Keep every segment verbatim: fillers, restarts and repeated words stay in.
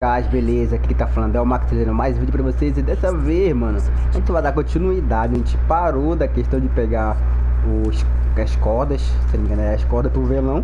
As beleza, aqui que tá falando é o Marcos trazendo mais vídeo pra vocês. E dessa vez, mano, a gente vai dar continuidade. A gente parou da questão de pegar os, as cordas, se não me engano, é as cordas pro velão.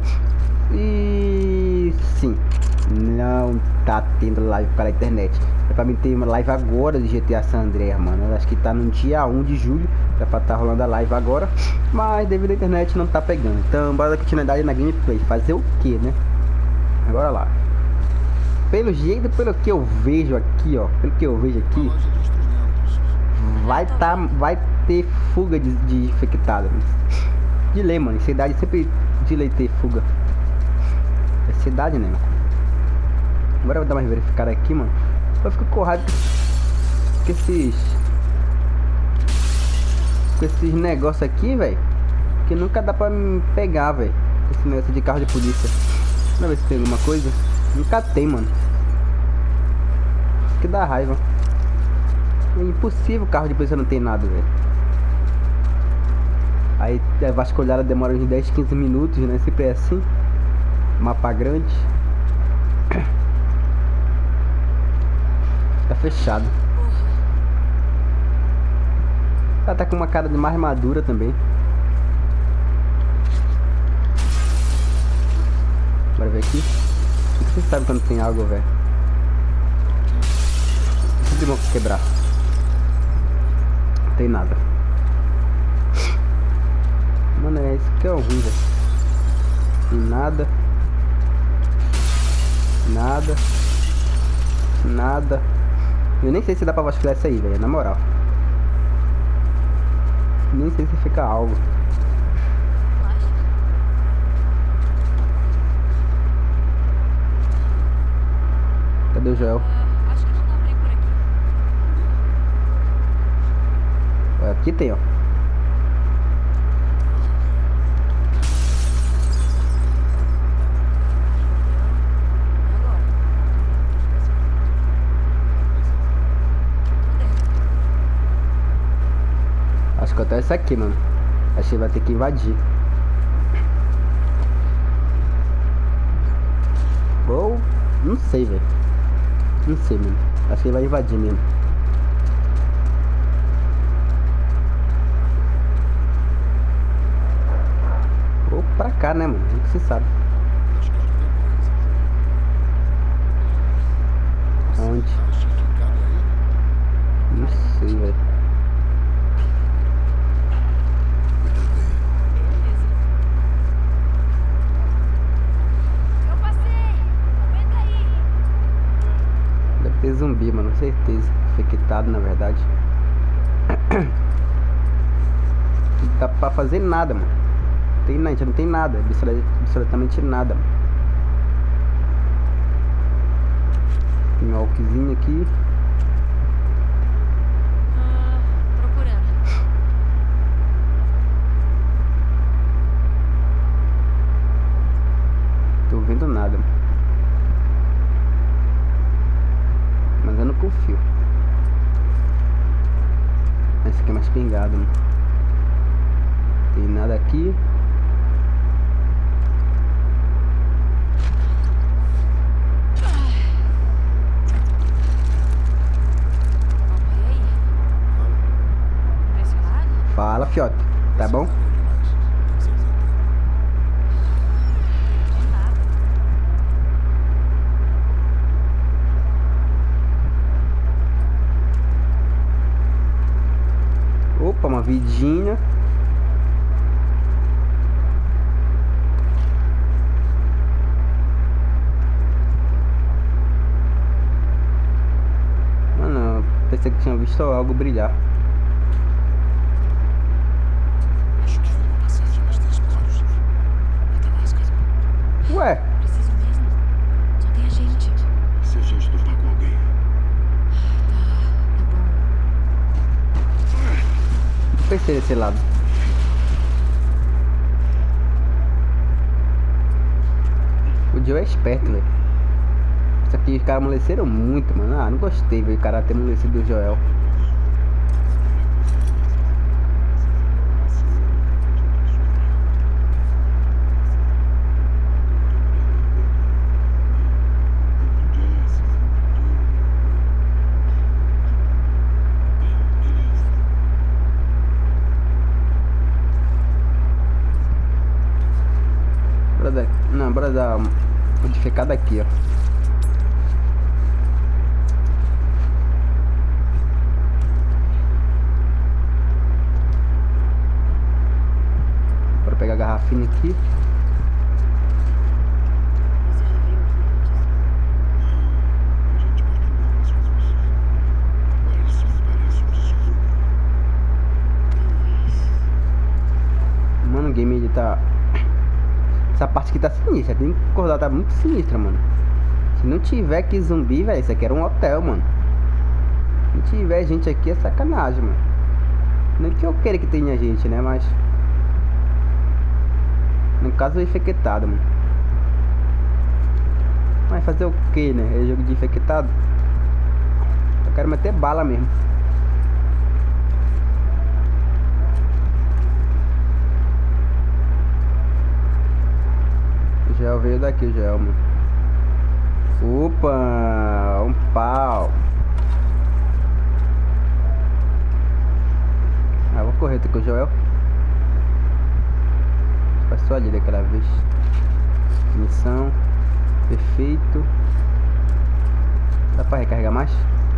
E sim, não tá tendo live para a internet. É pra mim ter uma live agora de G T A San Andreas, mano. Eu acho que tá no dia um de julho, é pra tá rolando a live agora. Mas devido à internet não tá pegando. Então bora dar continuidade na gameplay. Fazer o que, né? Agora lá. Pelo jeito, pelo que eu vejo aqui, ó, pelo que eu vejo aqui, vai tá, vai ter fuga de, de infectado. De lei, mano. Cidade sempre de lei ter fuga. É cidade, né? Agora eu vou dar mais verificada aqui, mano. Eu fico com raiva com esses, com esses negócios aqui, velho, que nunca dá pra me pegar, velho. Esse negócio de carro de polícia. Vamos ver se tem alguma coisa. Nunca tem, mano. Que dá raiva. É impossível o carro de polícia não tem nada, velho. Aí a vasculhada demora uns dez, quinze minutos, né? Sempre é assim. Mapa grande. Tá fechado. Ela tá com uma cara de mais madura também. Bora ver aqui. Você sabe quando tem água, velho. Sempre bom quebrar. Não tem nada. Mano, é isso que é o ruim, velho. Tem nada. Nada. Nada. Eu nem sei se dá pra vasculhar isso aí, velho. Na moral. Nem sei se fica algo. Cadê o Joel? Uh, acho que não dá pra ir por aqui. Aqui tem, ó. Agora. Acho que até essa aqui, mano. Acho que vai ter que invadir. Ou... não sei, velho. Não sei, mano. Acho que ele vai invadir mesmo. Ou pra cá, né, mano? O que você sabe. Onde? Não sei, velho. Beleza. Eu passei. Aguenta aí. Deve ter zumbi, mano. Certeza. Infectado, na verdade. Não dá pra fazer nada, mano. Tem, a gente não tem nada. Absolutamente nada, mano. Tem um walkzinho aqui. Ah, procurando. Tô vendo nada, mano. Mas eu não confio. Esse aqui é mais pingado, mano. Tem nada aqui. Calma aí. Impressionado? Fala, fiote. Tá bom? De nada. Opa, uma vidinha. Mano, eu pensei que tinha visto algo brilhar. Acho que vi uma passagem mais três episódios. Até mais, cara. Ué, Preciso mesmo. Só tem a gente. Se a gente topar com alguém. Tá bom. não pensei desse lado. O Joe é esperto, velho. Isso aqui os caras amoleceram muito, mano. Ah, não gostei, velho. O cara ter amolecido o Joel. escoda da modificada aqui, ó. Bora pegar a garrafinha aqui. Você já veio aqui antes? A gente patrulhou as ruas. Mas só me parece um descuido. Talvez. Mano, o game ele tá... Essa parte aqui tá sinistra, tem que acordar, tá muito sinistra, mano. Se não tiver aqui zumbi, velho, isso aqui era um hotel, mano. Se não tiver gente aqui é sacanagem, mano. Não que eu queira que tenha gente, né, mas... No caso é infectado, mano. Mas fazer o que, né? É jogo de infectado. Eu quero meter bala mesmo. O gel veio daqui, o gel, mano. Opa, um pau. Ah, vou correr, tem com o Joel. Passou ali daquela vez. Missão. Perfeito. Dá pra recarregar mais?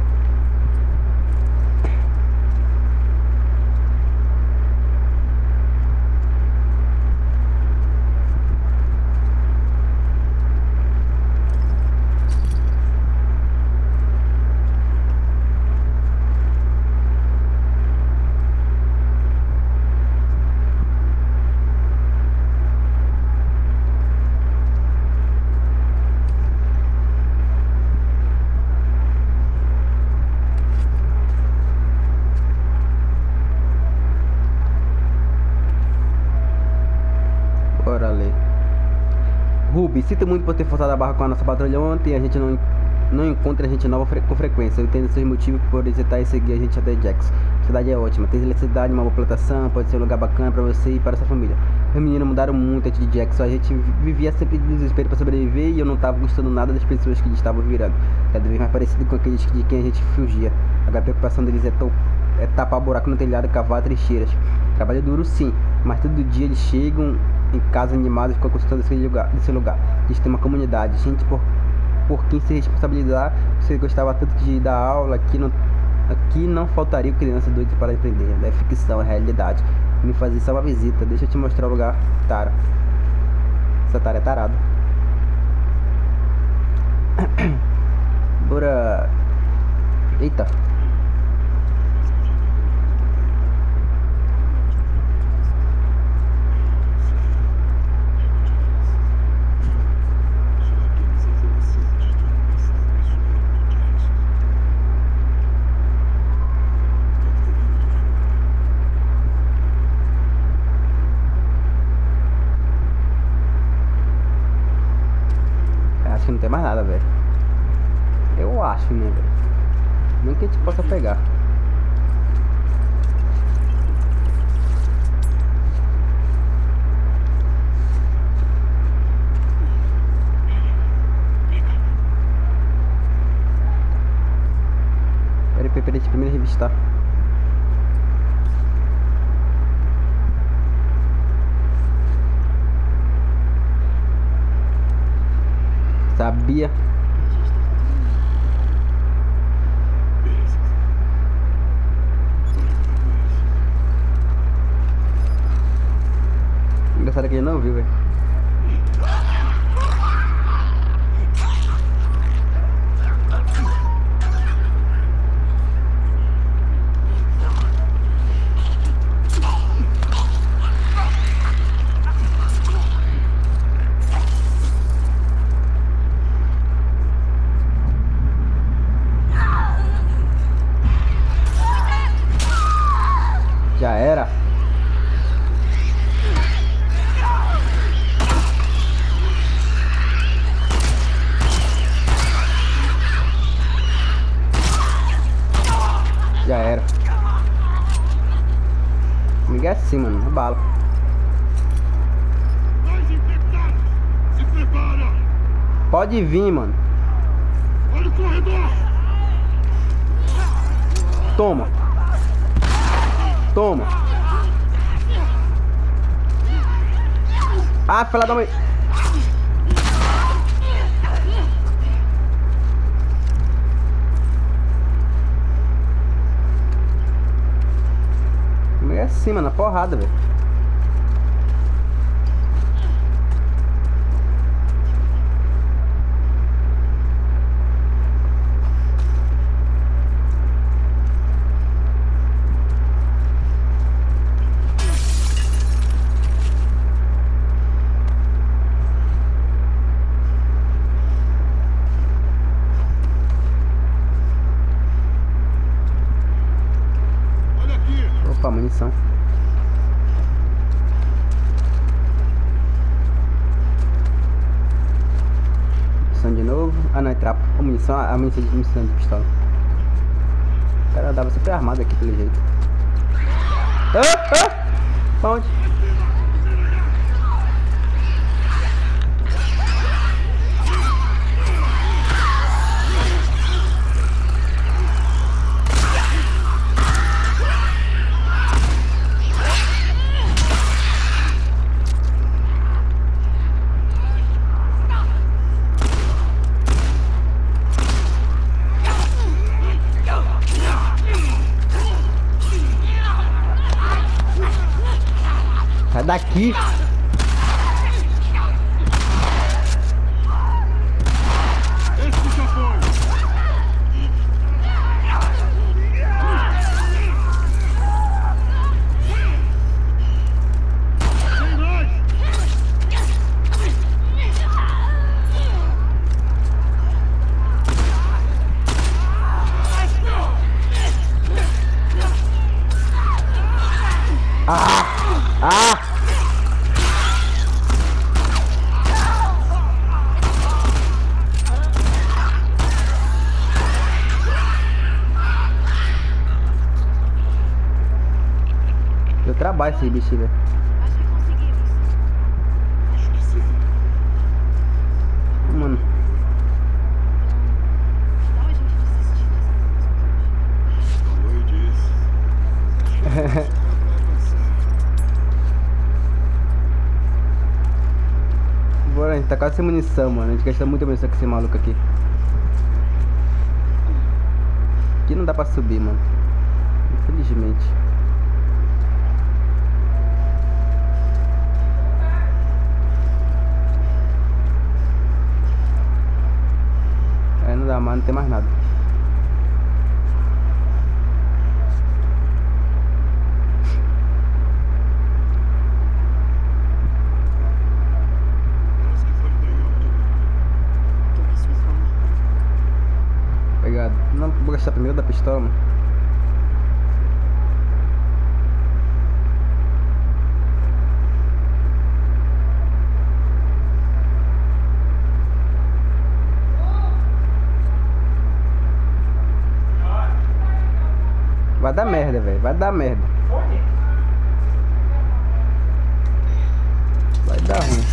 Bora ler. Ruby, sinto muito por ter forçado a barra com a nossa patrulha ontem. A gente não, não encontra gente nova fre com frequência. Eu entendo seus motivos por hesitar em seguir a gente até Jax. A cidade é ótima, tem eletricidade, uma boa plantação, pode ser um lugar bacana pra você e para sua família. Os meninos mudaram muito antes de Jax, a gente vivia sempre de desespero pra sobreviver e eu não tava gostando nada das pessoas que estavam virando. Cada vez mais parecido com aqueles de quem a gente fugia. Agora a preocupação deles é, to é tapar buraco no telhado e cavar trincheiras. Trabalho duro sim, mas todo dia eles chegam em casa animados com a construção desse lugar. Desse lugar. Eles têm uma comunidade, gente por, por quem se responsabilizar. Você gostava tanto de dar aula, aqui não, aqui não faltaria criança doida para aprender. Não é ficção, é realidade. Me fazer só uma visita, deixa eu te mostrar o lugar, Tara. Essa Tara é tarada. Bora. Eita. Acho que não tem mais nada, velho. Eu acho, né, velho? Nem que a gente possa pegar. Peraí, peraí, peraí, primeiro revistar. Sabia. Engraçado que ele não viu, velho. Já era. Já era. Comigo é assim, mano. É bala. Mais infectados! Se prepara! Pode vir, mano. Olha o corredor! Toma. Toma. Ah, filha da mãe. cima, na porrada, velho. Olha aqui! Opa, munição. Munição de novo. Ah, não, é trapo. A munição, a munição de, munição de pistola. O cara dava sempre armado aqui, pelo jeito. Ah, ah! Pra onde? Sai daqui! Esse já foi! Tem mais! Ah! Ah! Deu trabalho esse bicho, velho. Acho que conseguimos. Acho que sim. Mano, Dá a gente desistir dessa Falou e disse. Dá pra avançar. bora, a gente tá quase sem munição, mano. A gente gasta muita munição com esse maluco aqui. Aqui não dá pra subir, mano. Infelizmente. É, não dá mais, não tem mais nada. Parece que foi daí, ó. Tô na sua forma. Obrigado. Não, vou gastar primeiro da pistola, mano. Vai dar merda, velho. Vai dar merda. Vai dar ruim.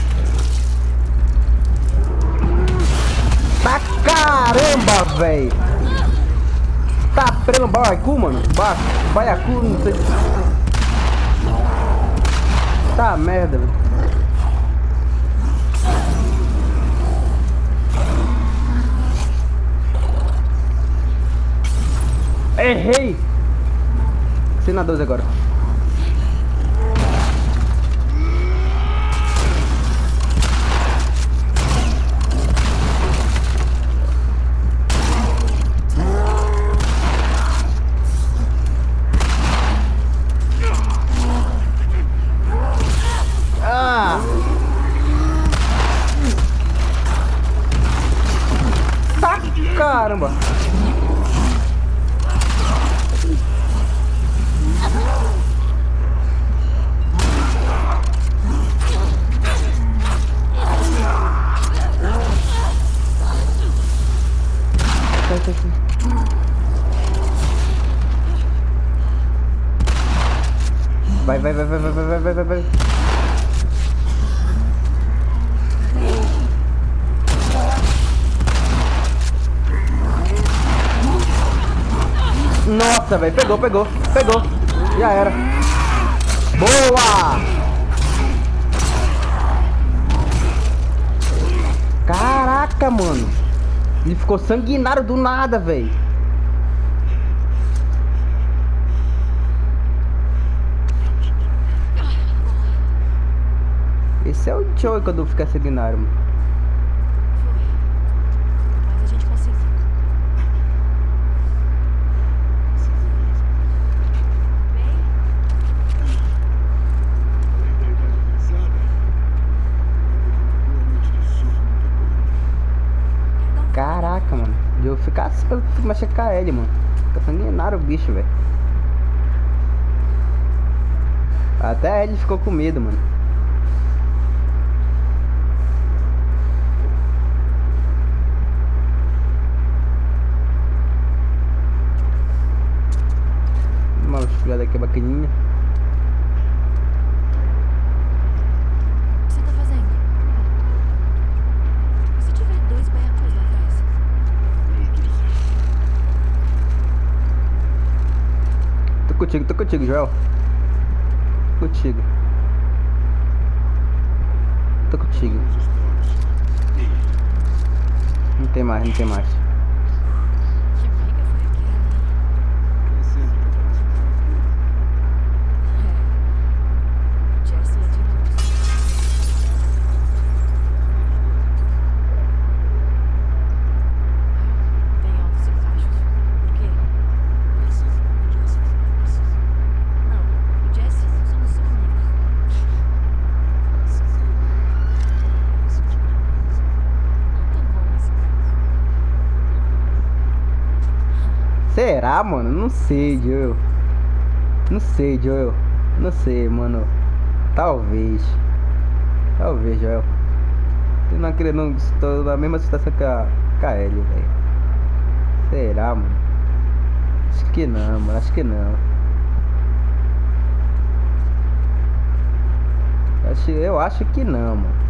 Tá caramba, velho. Tá prendo baiacu, mano. Ba baiacu, não sei. Tá merda, velho. Errei. Cena doze agora. Ah! Tá caramba! Vai, vai, vai, vai, vai, vai, vai, vai, vai. Nossa, velho, pegou, pegou, pegou. Já era. Boa! Caraca, mano. Ele ficou sanguinário do nada, velho. Esse é o Joey quando fica sanguinário, mano. Foi. Mas a gente conseguiu. Bem, Além da idade avançada, ainda que uma boa noite de sono não tem como. não Caraca, mano. O Joey fica assim pra tu machucar ele, mano. Fica sanguinário o bicho, velho. Até ele ficou com medo, mano. Uma esfriada aqui bacaninha. O que você tá fazendo? E se tiver dois baiacus lá atrás? Meio tudo certo. Tô contigo, tô contigo, Joel. Tô contigo. Tô contigo. Os estores. E Não tem mais, não tem mais. Que briga foi aquela, hein? é sempre que aparece um cara puro. É. Jesse é de novo. Tem altos e baixos. Por quê? Assim como o Jesse faz. Não, o Jesse somos só amigos. Graças a Deus. Esse tipo de coisa. Não tão bom nesse caso. Será, mano? Não sei, Joel. Não sei, Joel. Não sei, mano. Talvez. Talvez, Joel. Eu não acredito, não estou na mesma situação que a, que a Ellie, velho. Será, mano? Acho que não, mano. Acho que não. Acho, eu acho que não, mano.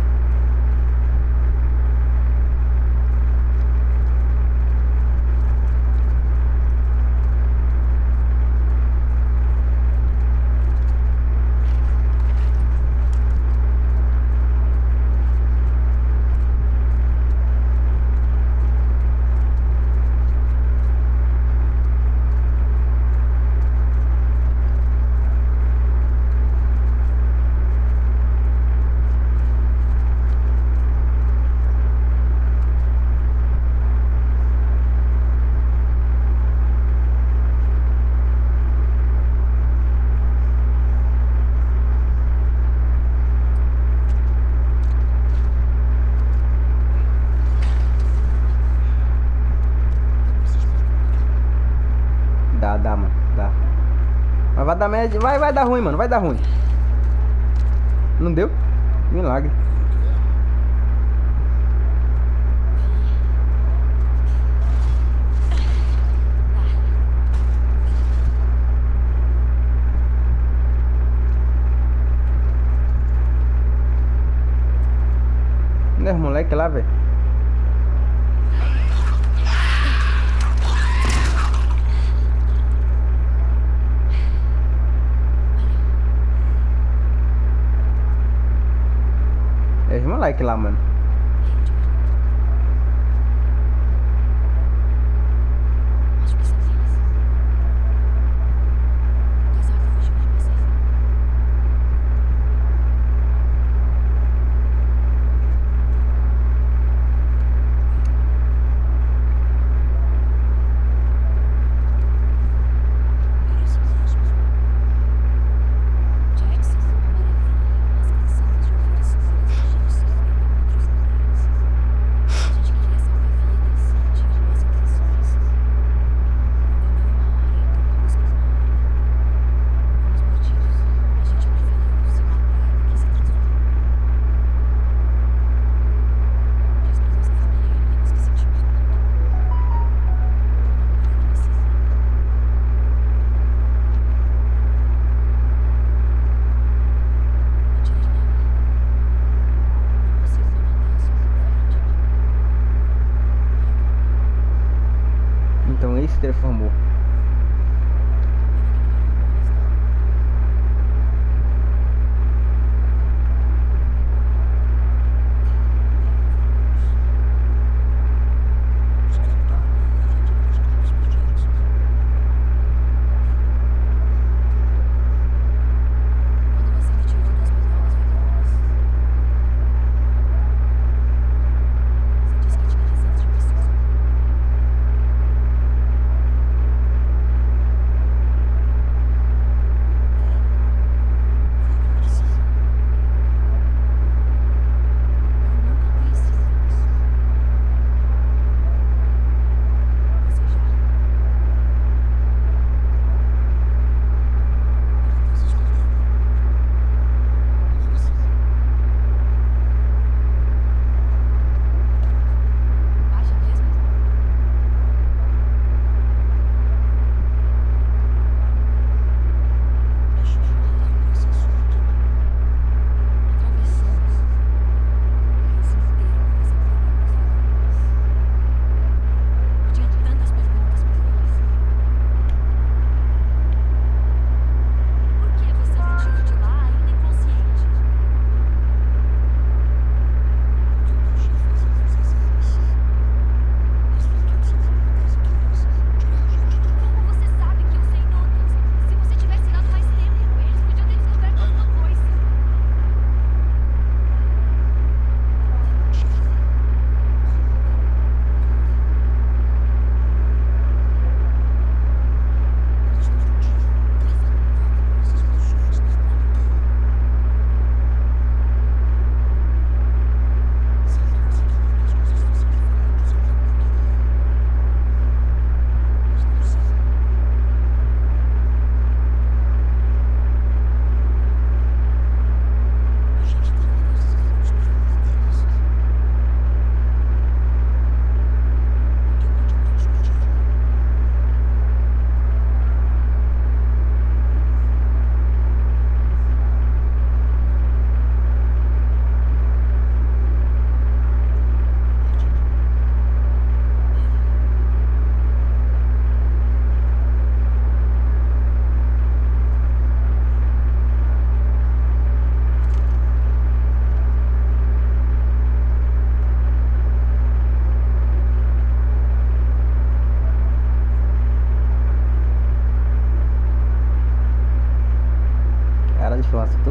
Dá, dá, mano. Dá. Mas vai dar média. Vai, vai dar ruim, mano. Vai dar ruim. Não deu? Milagre. Não é os moleque lá, velho? É os moleque lá, mano. Acho que são eles. O casal que fugiu de vocês. Parece mesmo. Jackson é uma maravilha. Nós cansamos de ouvir histórias de gente sofrendo em outros lugares. A gente queria salvar vidas, tinha boas intenções. Não deu nenhuma hora e topamos por uma arma. Fomos mordidos. A gente preferiu se matar do que se transformar. Diz pra nossa família e amigos que sentimos muito. Não precisa. Não tirei nada. Não consigo me matar só por vontade. Então ele se transformou. Os que lutaram e venderam os corpos por Jackson. Quando você me tirou do hospital, as vagalumes,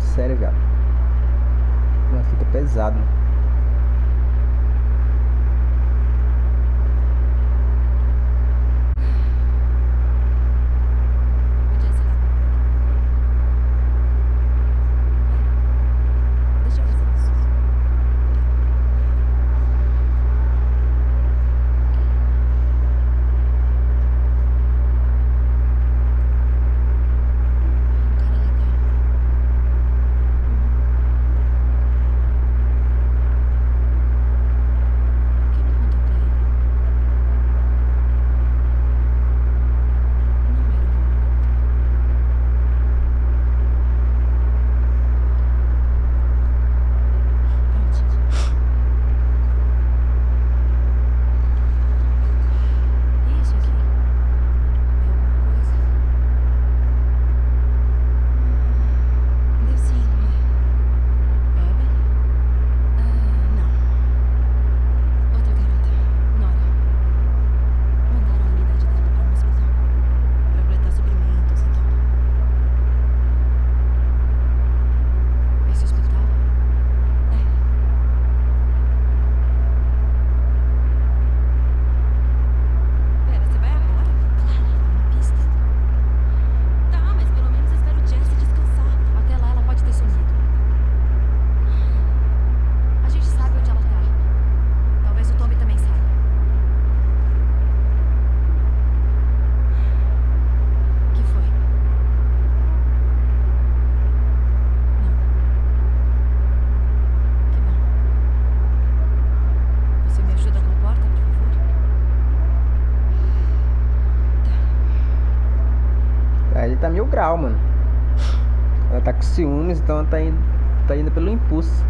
sério, cara. Mas fica pesado. Podia ser da culpa. Deixa eu fazer isso. Um cara legal. Por que não contou pra ele? Não era um homem. Pronto. E isso aqui? É alguma coisa? Deu sim. Bebe? Ah, não. Outra garota. Nora. Mandaram a unidade dela pra um hospital. Pra coletar suprimentos e tal. Esse hospital? É. Pera, você vai agora? Claro, uma pista. Tá, mas pelo menos espero o Jesse descansar. Até lá ela pode ter sumido. A gente sabe onde ela tá. Talvez o Tommy também saiba. O que foi? Não. Que bom. Você me ajuda com a porta, por favor? Aí ele tá mil grau, mano. Ela tá com ciúmes, então ela tá indo, tá indo pelo impulso.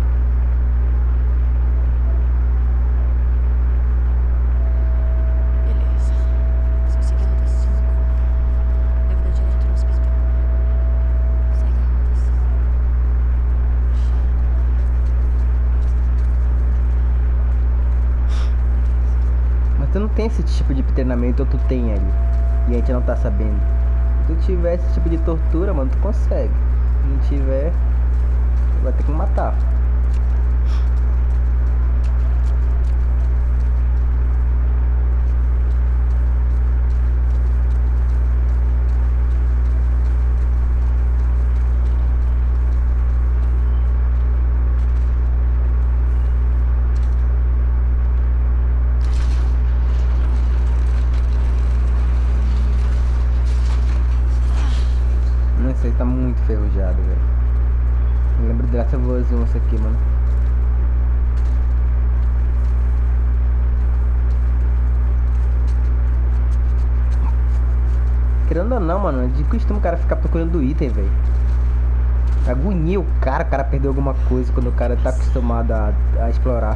Beleza. Se eu seguir a rota cinco, devo dar direito no hospital. Segue a rota cinco. Mas tu não tem esse tipo de treinamento ou tu tem ali? E a gente não tá sabendo. Se tu tiver esse tipo de tortura, mano, tu consegue. Se não tiver, tu vai ter que matar. Não, esse aí tá muito enferrujado, velho. Eu lembro de Last of Us um isso aqui, mano. Querendo ou não, mano, é de costume o cara ficar procurando item, velho. Agonia o cara, o cara perdeu alguma coisa quando o cara tá acostumado a, a explorar.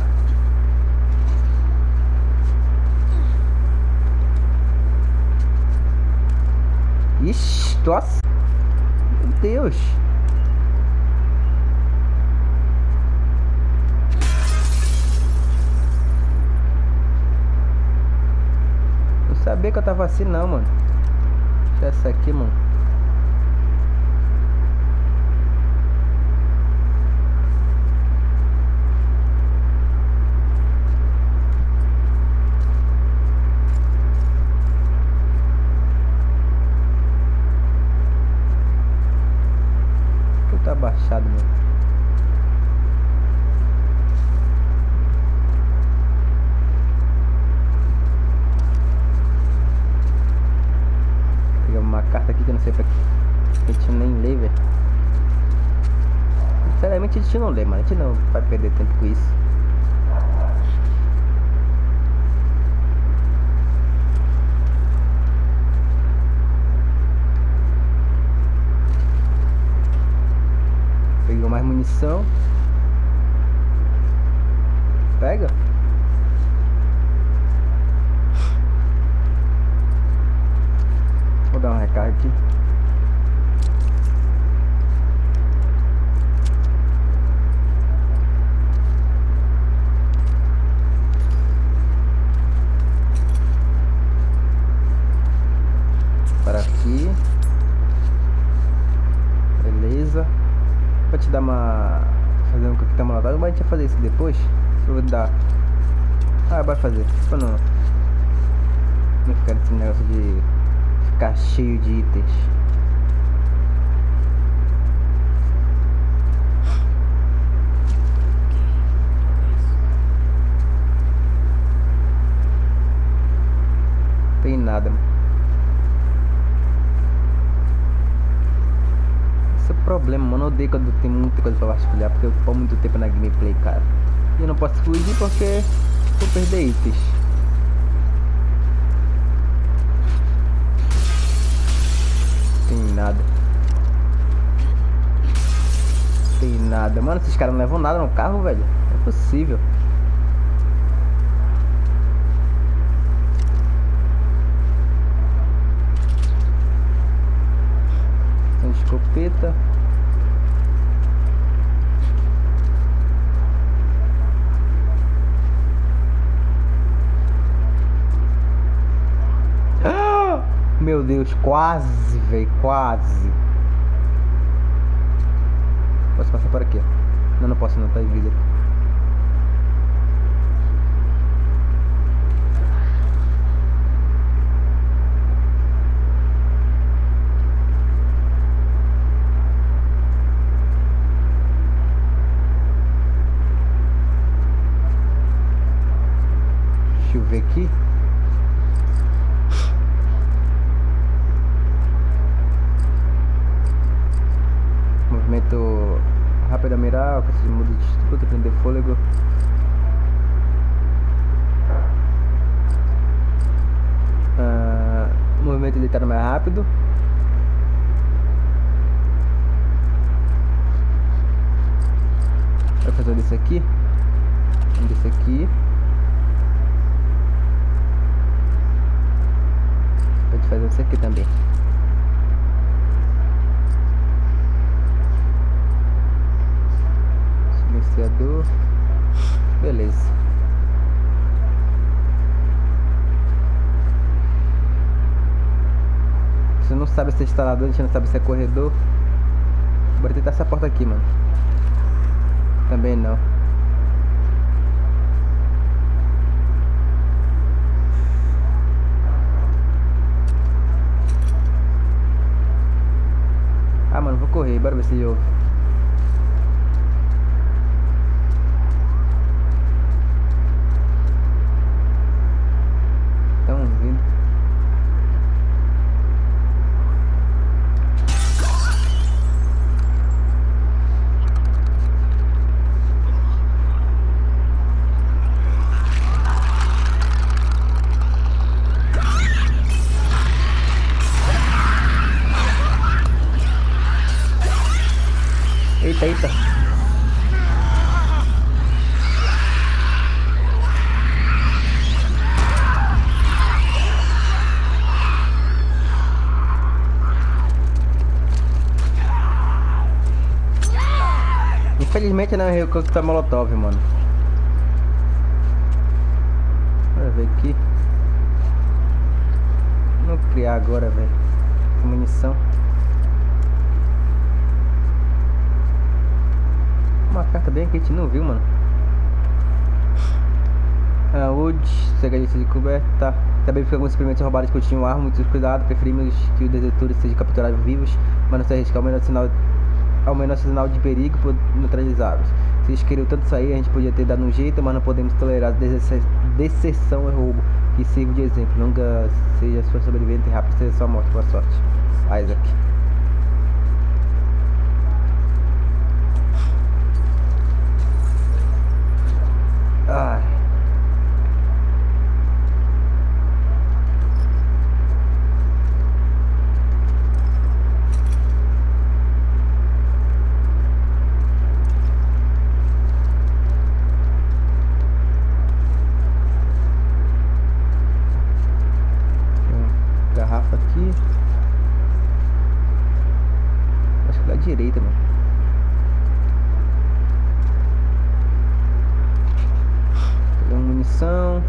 Ixi, nossa. Meu Deus. Não sabia que eu tava assim não, mano. Deixa essa aqui, mano. Tá baixado, mano. Pegar uma carta aqui que eu não sei pra que a gente nem lê, velho. Sinceramente a gente não lê, mano. A gente não vai perder tempo com isso. Pegou mais munição. Pega. Vou dar uma recarga aqui. Para aqui. Beleza. pra te dar uma... fazer um coquetel molotov, mas a gente vai fazer isso depois. Eu vou dar... Ah, vai fazer. Pra não... não ficar nesse negócio de... ficar cheio de itens. Tem nada, mano. Esse é o problema, mano. Eu odeio quando tem muita coisa pra vasculhar, porque eu ocupo muito tempo na gameplay, cara. E eu não posso fugir porque vou perder itens. Tem nada. Tem nada. Mano, esses caras não levam nada no carro, velho. Não é possível. Tem escopeta. Ah! Meu Deus, quase, velho, quase. Posso passar por aqui? Não, não posso não, tá em vida. Deixa eu ver aqui. Movimento rápido a mirar, alcance de muda de disputa, prender fôlego. Ah, movimento deitado mais rápido. Vai fazer desse aqui. Desse aqui. Pode fazer esse aqui também. Silenciador. Beleza. Você não sabe se é instalador, a gente não sabe se é corredor. Bora tentar essa porta aqui, mano. Também não. Ah, mano, vou correr, bora ver se ouve. Estão vindo. Eita, eita. Infelizmente não errei o coquetel molotov, mano. Bora ver aqui. Vou criar agora, velho. Munição. Uma carta bem que a gente não viu, mano. Ah, Wood, segredista de coberta. Também fica alguns experimentos roubados continuar. Muito cuidado, preferimos que os detetores sejam capturados vivos, mas não se arriscar ao menor sinal, ao menor sinal de perigo por neutralizá-los. Se eles queriam tanto sair, a gente podia ter dado um jeito, mas não podemos tolerar deserção e roubo que sirva de exemplo. Nunca seja sua sobrevivente rápido, seja sua morte. Boa sorte, Isaac. Ai. Garrafa aqui. Acho que da direita, mano. Pegar munição.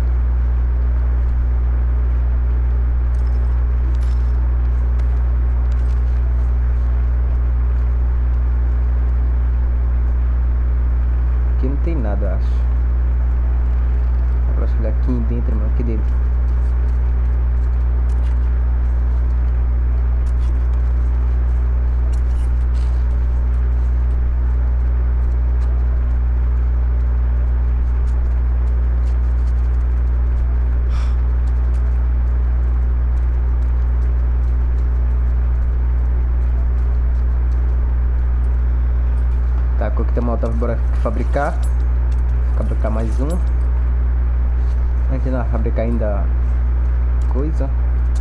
Molotov, bora fabricar. Fabricar mais um. A gente não vai fabricar ainda coisa.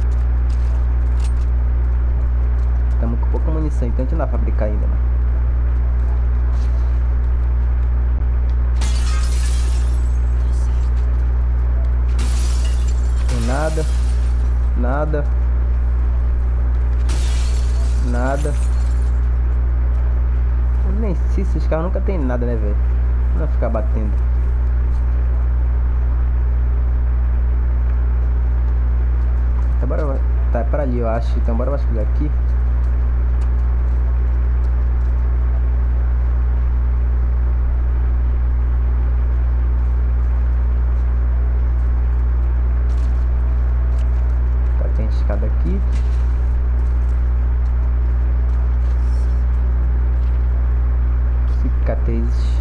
Estamos com pouca munição, então a gente não vai fabricar ainda, né? Tem nada. Nada. Nada. Eu nem sei se esses carros nunca tem nada, né, velho? Não vai ficar batendo. Tá, bora, tá, é pra ali, eu acho. Então bora vasculhar aqui. Tá, tem escada aqui. Cicatrizes.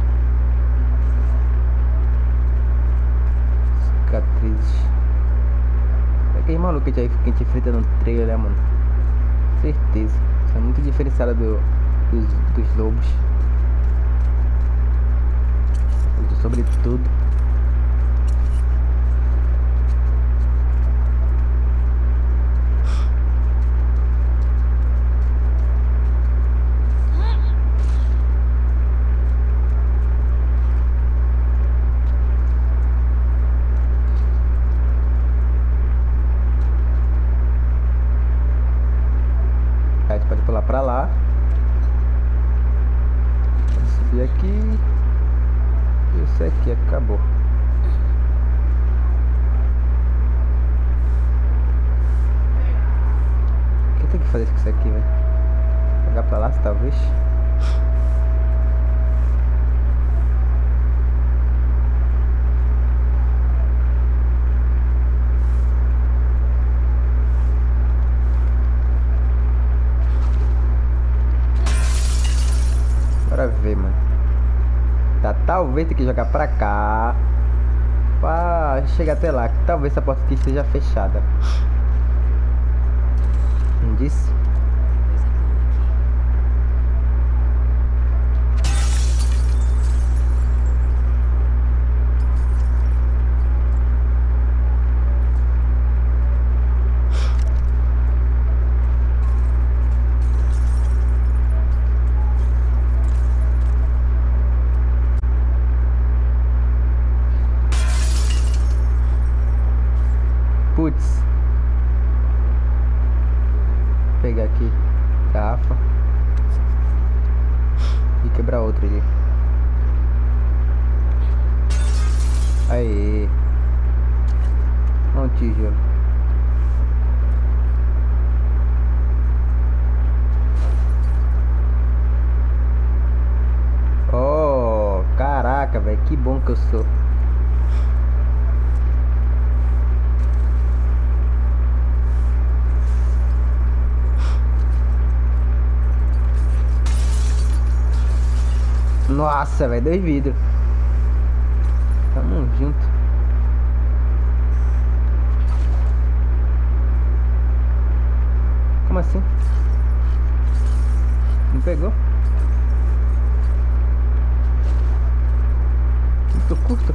Cicatrizes. É aquele maluco que a gente, que a gente enfrenta no trailer, né, mano? Certeza. Isso é muito diferenciado do, dos, dos lobos. Sobre tudo. A gente pode pular pra lá. Vamos subir aqui. Isso aqui acabou. O que tem que fazer com isso aqui, velho? Jogar pra lá, talvez. Bora ver, mano. Tá, talvez tem que jogar pra cá. Pra chegar até lá. Talvez essa porta aqui esteja fechada. Não disse? Coisa Putz. Vou pegar aqui garrafa e quebrar outra ali. Aê. Um tijolo. Oh, caraca, velho, que bom que eu sou. Nossa, velho, dois vidros. Tamo junto. Como assim? Não pegou? Muito curto.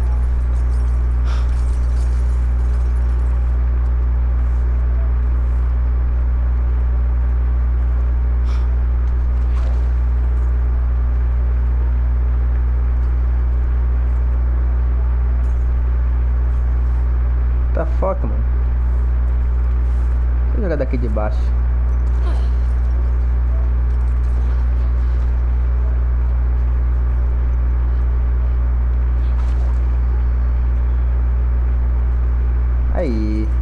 Tá foca, mano. Deixa eu jogar daqui de baixo. Aí.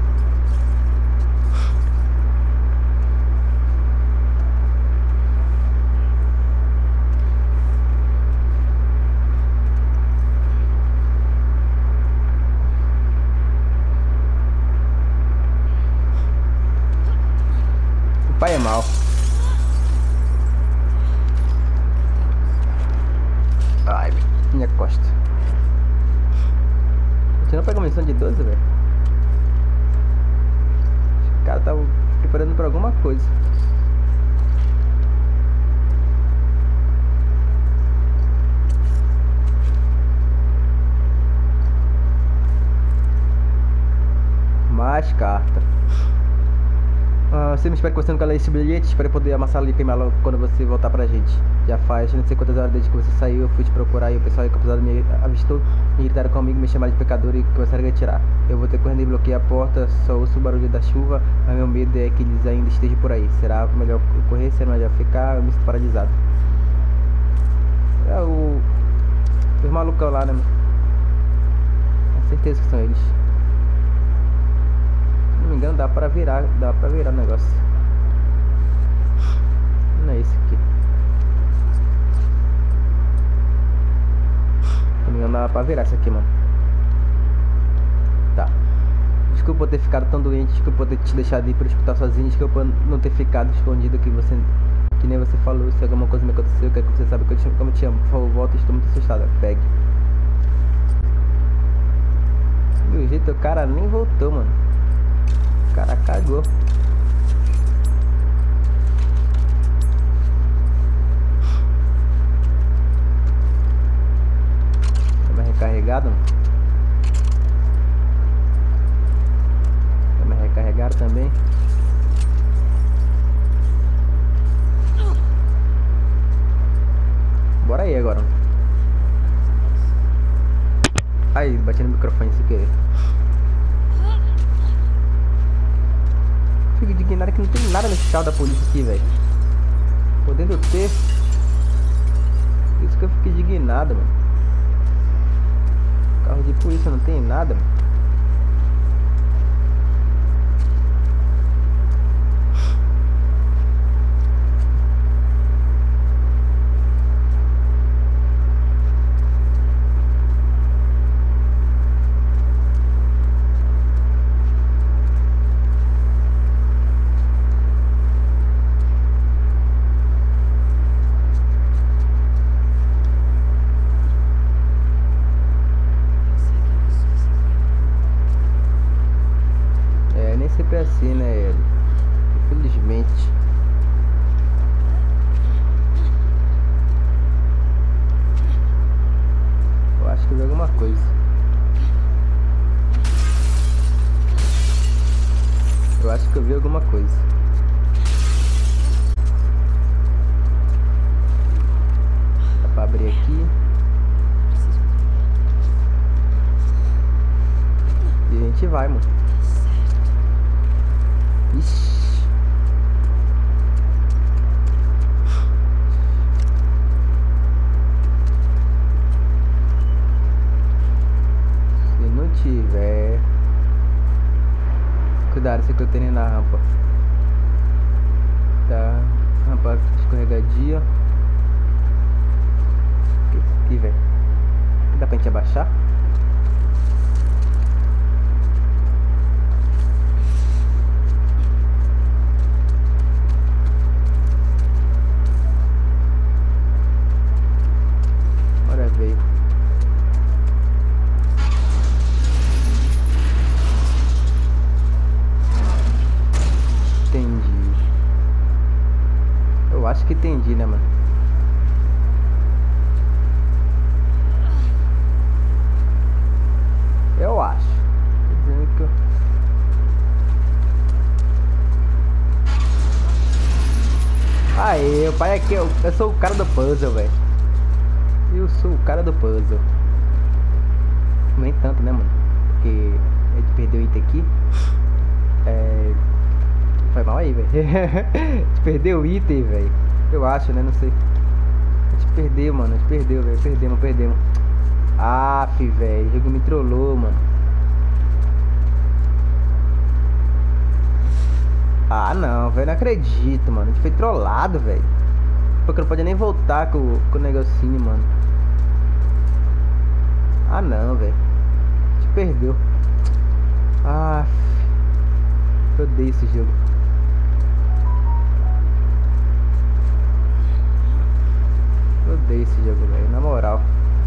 O pai é mau. Ai, minha costa. Você não pegou missão de doze, velho? O cara tava preparando pra alguma coisa. Ah, você me espera conversando com ela esse bilhete, espero poder amassá-lo e queimá-lo quando você voltar pra gente. Já faz não sei quantas horas desde que você saiu, eu fui te procurar e o pessoal encapuzado me avistou, me gritaram comigo, me chamaram de pecador e começaram a atirar. Eu vou ter correndo e bloqueei a porta, só ouço o barulho da chuva, mas meu medo é que eles ainda estejam por aí. Será melhor eu correr, será melhor ficar, eu me sinto paralisado. É o... os malucão lá, né, mano? Com certeza que são eles. Se não me engano, dá pra virar, dá pra virar o negócio. Não é esse aqui. Se não me engano, dá pra virar isso aqui, mano. Tá. Desculpa por ter ficado tão doente, desculpa por ter te deixado ir pro hospital sozinho, desculpa por não ter ficado escondido que você... Que nem você falou, se alguma coisa me aconteceu, eu quero que você saiba que eu te, como eu te amo. Por favor, volta, estou muito assustada. Pegue. Do jeito, o cara nem voltou, mano. O cara cagou. Tá mais recarregado, mano? Tá mais recarregado também? Bora aí agora. Aí, bati no microfone sem querer. Fico indignado que não tem nada nesse carro da polícia aqui, velho. Podendo ter. Por isso que eu fico indignado, mano. Carro de polícia não tem nada, mano. Sempre assim, né? Infelizmente. Eu acho que vi alguma coisa. Eu acho que eu vi alguma coisa. Dá pra abrir aqui. E a gente vai, mano. Ixi. Se não tiver... Cuidado, se que eu tenho na rampa. Tá. Rampa escorregadia. O que é isso aqui, velho? Dá pra gente abaixar? Entendi. Eu acho que entendi, né, mano? Eu acho. Tô dizendo que eu... Aê, o pai aqui, eu, eu sou o cara do puzzle, velho. Eu sou o cara do puzzle. Nem tanto, né, mano? Porque a gente perdeu o item aqui. É... Foi mal aí, velho. A gente perdeu o item, velho. Eu acho, né? Não sei. A gente perdeu, mano. A gente perdeu, velho. Perdemos, perdemos. Aff, velho. O jogo me trollou, mano. Ah, não, velho. Não acredito, mano. A gente foi trollado, velho. Porque não pode nem voltar com, com o negocinho, mano. Ah, não, velho. A gente perdeu. Ah, eu odeio esse jogo. Eu odeio esse jogo, velho. Na moral.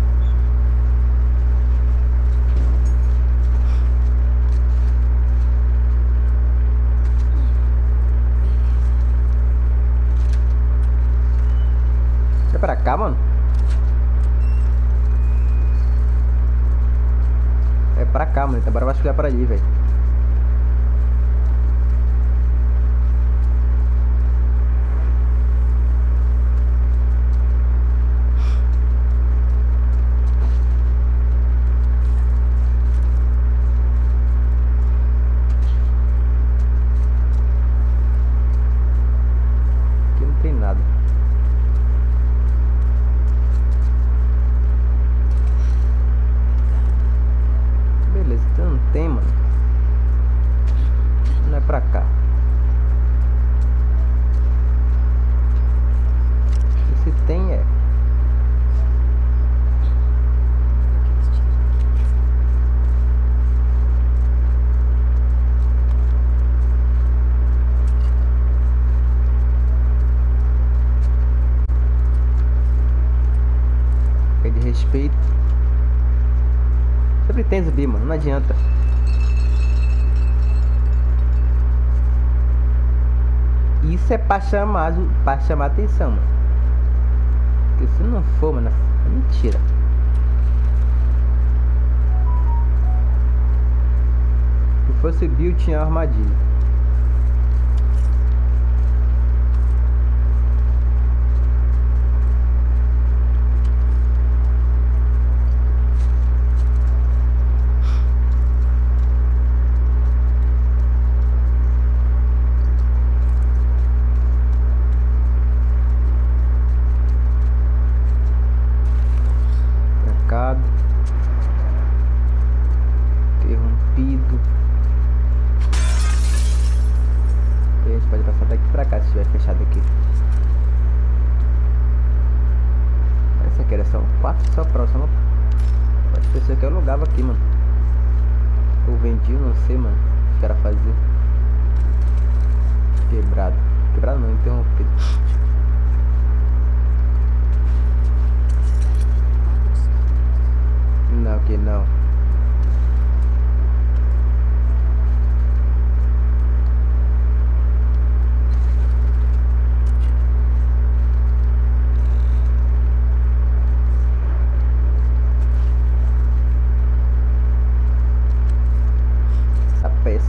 É pra cá, mano? É pra cá, mano. Então agora vai chegar pra ali, velho. feito. Sempre tem zumbi, mano, não adianta. Isso é pra chamar, pra chamar atenção, mano. Porque se não for, mano, é mentira. Se fosse Bill, tinha uma armadilha. Interrompido. E a gente pode passar daqui pra cá se estiver fechado aqui. Essa aqui era só um quarto só próximo. As pessoas que eu alugava aqui, mano. Ou vendia, não sei, mano. O que era fazer. Quebrado. Quebrado não, interrompido. Não, que não. A peça.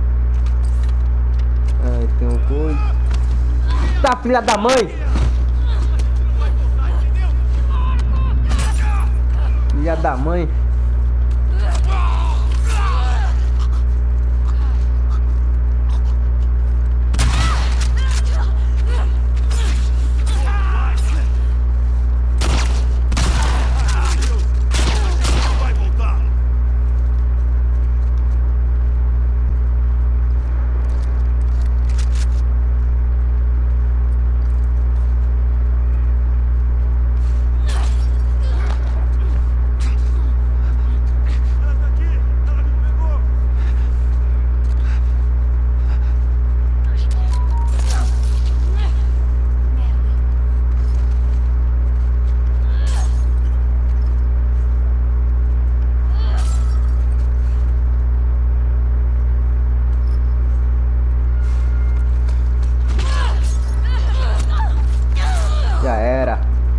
Ai, tem um coisa. Tá, filha da mãe! Filha da mãe. Já era.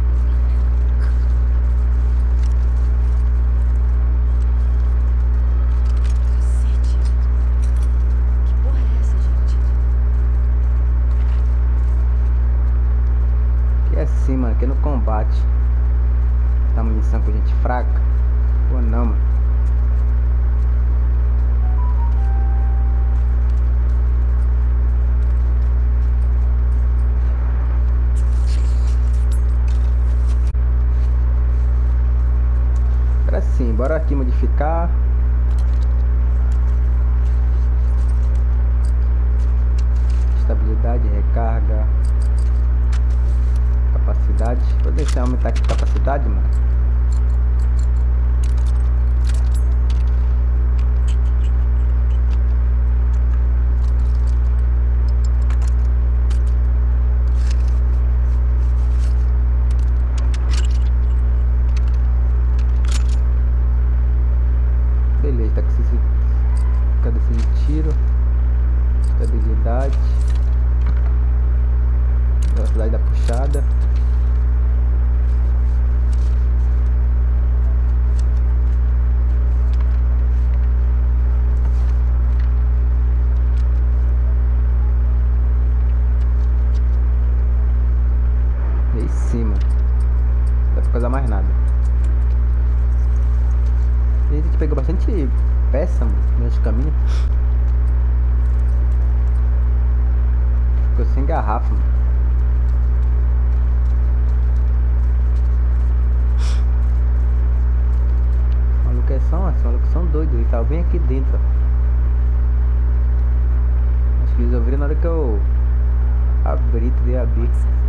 Cacete. Que porra é essa, gente? Que é assim, mano, que no combate. Tá munição com gente fraca. Ou não, mano. Assim, bora aqui modificar. Estabilidade, recarga, capacidade. Vou deixar aumentar aqui a capacidade, mano. Beleza, tá com esse, cadê esse tiro? Estabilidade, velocidade da puxada. E aí sim, mano. Não dá pra fazer mais nada. A gente pegou bastante peça, mano, no meio do caminho. Ficou sem garrafa, mano. Os malucos são, os malucos são doidos, eles estavam bem aqui dentro. Acho que eles ouviram na hora que eu abri, tentei abrir.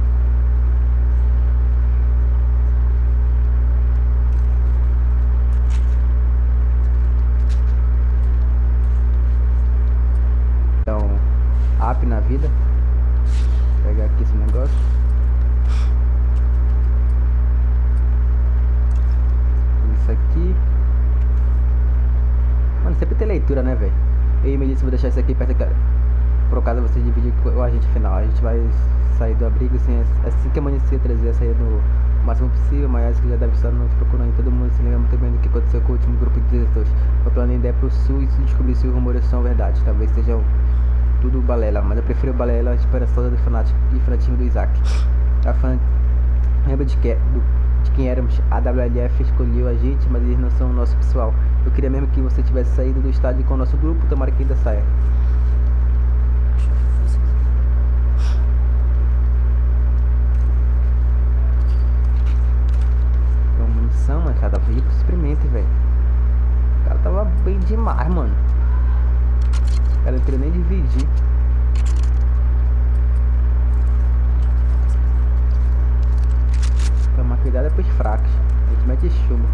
Então, up na vida. Vou pegar aqui esse negócio. isso aqui. Mano, sempre tem leitura, né, velho? Eu e Melissa vou deixar isso aqui perto aqui. Por caso você dividir com o agente final. A gente vai sair do abrigo assim, assim que amanhecer, trazer a sair do máximo possível. Mas que já deve estar nos procurando. Todo mundo se lembra muito bem do que aconteceu com o último grupo de desertores. O plano ainda é pro sul e se descobrir se os rumores são verdade. Talvez sejam tudo balela, mas eu prefiro balela esperançosa do fanático e fanatismo do Isaac. A fan lembra de, que, do, de quem éramos. A W L F escolheu a gente, mas eles não são o nosso pessoal. Eu queria mesmo que você tivesse saído do estádio com o nosso grupo, tomara que ainda saia. Então, munição, mano, cara, tava rico, experimente, velho. O cara tava bem demais, mano. O cara não queria nem dividir. Tomar cuidado é pros fracos. A gente mete chumbo.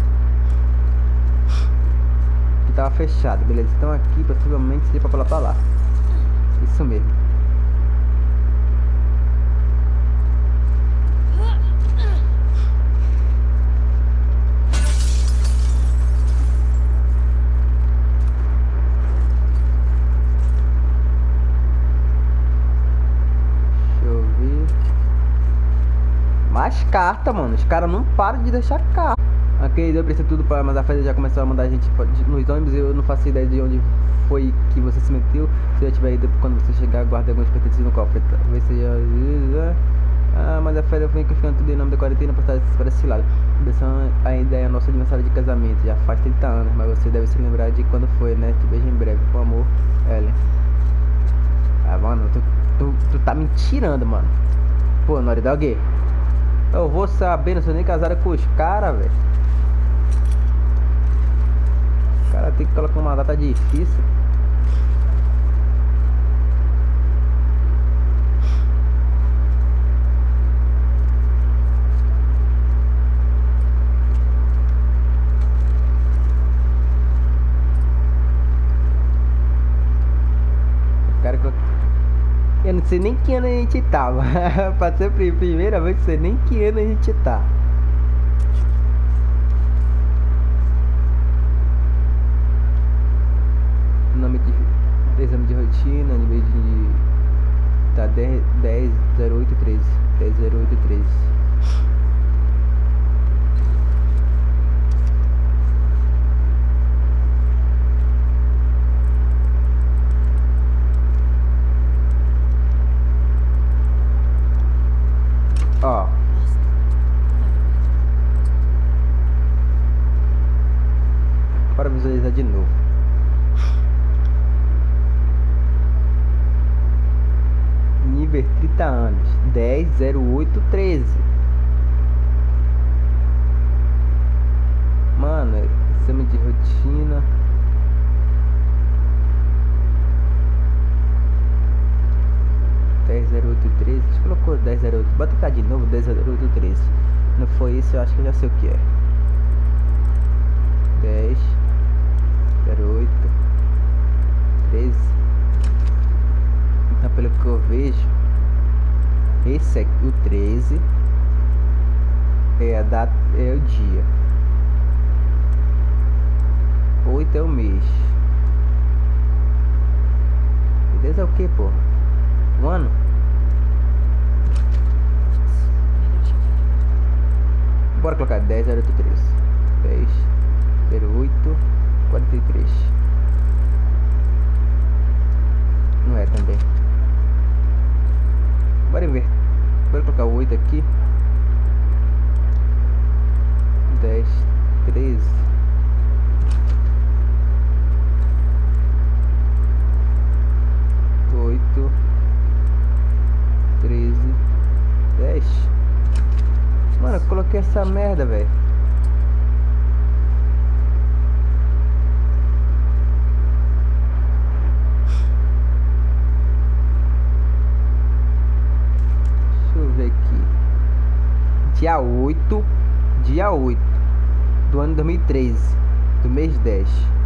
Aqui tava fechado, beleza. Então aqui possivelmente seria pra pular pra lá. Isso mesmo. Mais carta, mano. Os caras não param de deixar carta. Ok, eu preciso tudo para, mas a Fed já começou a mandar a gente nos ônibus. Eu não faço ideia de onde foi que você se meteu. Se eu tiver ido, quando você chegar, guarde alguns pertences no cofre. Talvez seja. Ah, mas a Fed foi confiando tudo em nome da quarentena para estar para esse lado. A ideia é a nossa aniversário de casamento. Já faz trinta anos, mas você deve se lembrar de quando foi, né? Te vejo em breve, com amor, Ellen. Ah, mano, tu, tu, tu tá me tirando, mano. Pô, Naughty Dog. Eu vou saber, não sou nem casada com os caras, velho. O cara tem que colocar uma data difícil. O cara colocou... Eu não sei nem que ano a gente tava. Pra ser a primeira vez, não sei nem que ano a gente tá. Nome de exame de rotina, nível de. Tá dez zero oito treze. dez zero oito treze. Ó. Para visualizar de novo. Nível trinta anos. dez zero oito treze. Mano, exame de rotina. dez zero oito treze. Você colocou dez zero oito. Bota cá de novo, dez zero oito treze. Não foi isso, eu acho que eu já sei o que é. dez zero oito treze. Então, pelo que eu vejo, esse aqui, o treze, é a data, é o dia. oito é o mês. Beleza, é o que, porra? O ano? Bora colocar dez zero oito treze. dez zero oito quarenta e três. Não é também. Bora ver. Bora colocar o oito aqui. dez treze. oito treze dez. Mano, eu coloquei essa merda, velho. Deixa eu ver aqui. Dia oito. Dia oito do ano dois mil e treze. Do mês dez.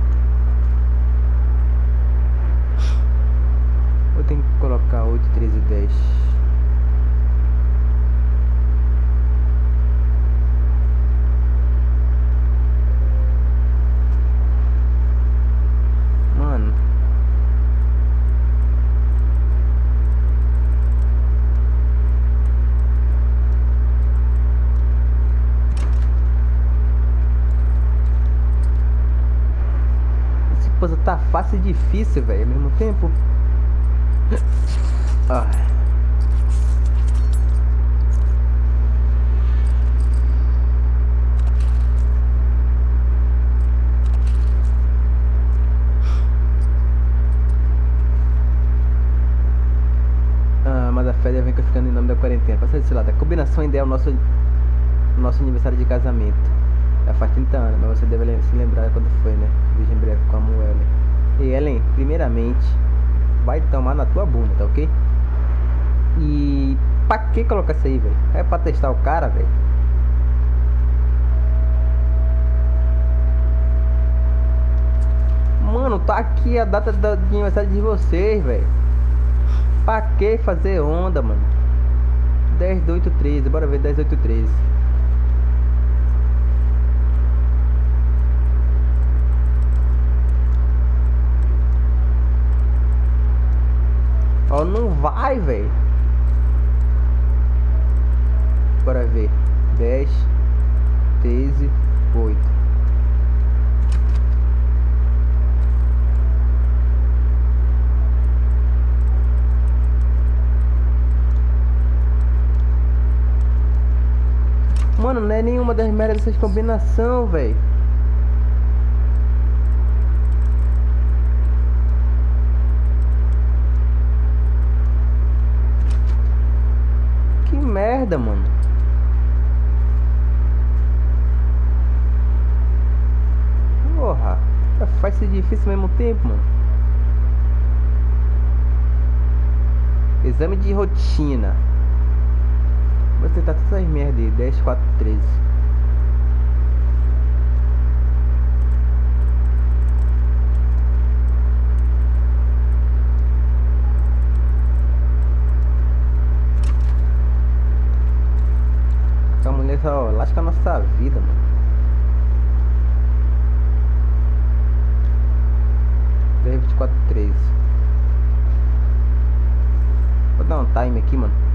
Eu tenho que colocar oito, treze, dez. tá fácil e difícil, velho, ao mesmo tempo. Ah. Ah, mas a férias vem ficando em nome da quarentena. Passa desse lado. A combinação ideal é o nosso, nosso aniversário de casamento. Já faz trinta anos, mas você deve se lembrar quando foi, né? Veja em breve com a Ellen. E Ellen, primeiramente, vai tomar na tua bunda, tá ok? E pra que colocar isso aí, velho? É pra testar o cara, velho? Mano, tá aqui a data do aniversário de vocês, velho. Pra que fazer onda, mano? dez do oito treze, bora ver dez do oito treze. Ó, não vai, velho. Bora ver. dez, treze, oito. Mano, não é nenhuma das merdas dessas combinação, velho. Que merda, mano. Porra, faz ser difícil ao mesmo tempo, mano. Exame de rotina. Vou tentar todas as merdas aí. dez, quatro, treze. Essa mulher só lasca a nossa vida, mano. dez, vinte e quatro, treze. Vou dar um time aqui, mano.